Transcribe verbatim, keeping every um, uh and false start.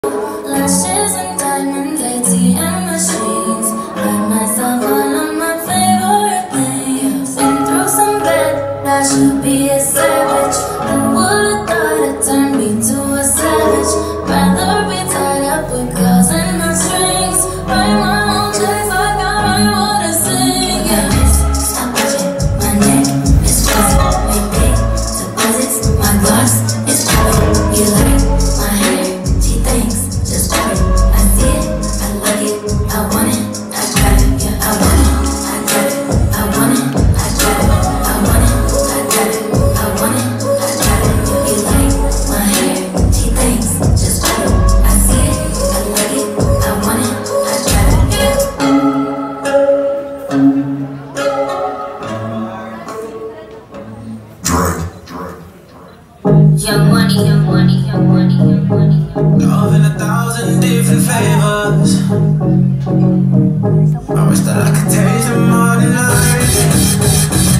Lashes and diamonds, A T M machines. Buy myself all of my favorite things. Been through some bad, I should be a savage. Who would've thought it turned me to a savage? Rather be tied up with girls and my strings. Write my own checks like I write what I sing. Yeah, stop watching my neck, it's fuzzy. Make big deposits, my gloss is popping. You like my hair? She thinks. Just grab it, I see it, I like it, I want it, I got it, yeah, I want it, I got it, I want it, I got it, I want it, I got it, I want it, I got it, you like my hair, she thinks, just grab it, I see it, I like it, I want it, I got it, yeah. Young money, young money, young money, young money, young money. Love in a thousand different flavors. I wish that I could taste them all tonight.